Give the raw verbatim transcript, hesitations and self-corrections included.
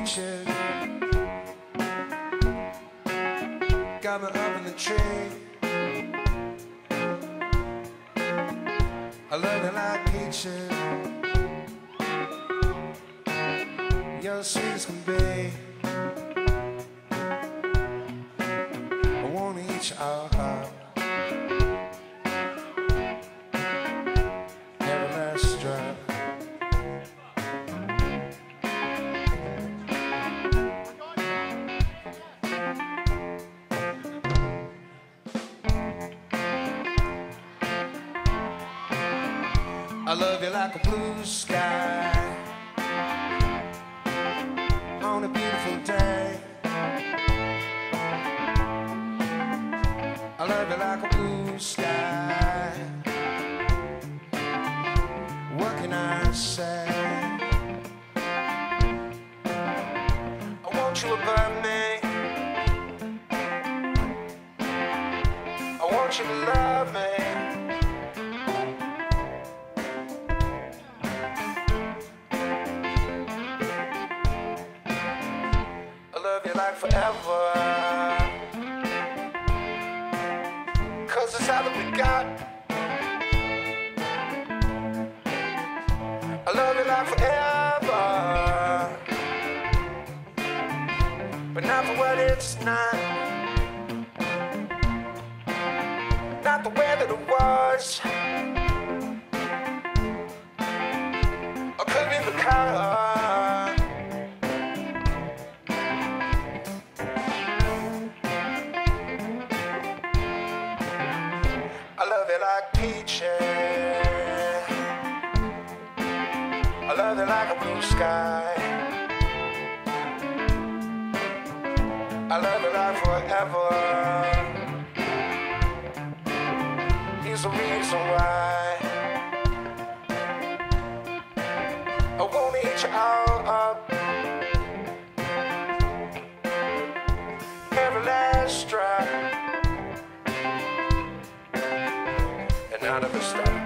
Peaches got me up in the tree. I love you like peaches. You're as sweet as can be. I wanna eat you all up. Never last drop. I love you like a blue sky on a beautiful day. I love you like a blue sky. What can I say? I want you above me. I want you to love me. Like forever, 'cause it's all that we got. I love you like forever, but not for what it's not. Not the way that it was, or could be because I love you like peaches. I love you like a blue sky. I love you like forever. Here's the reason why I won't eat you all up. Every last drop. Out of the stop.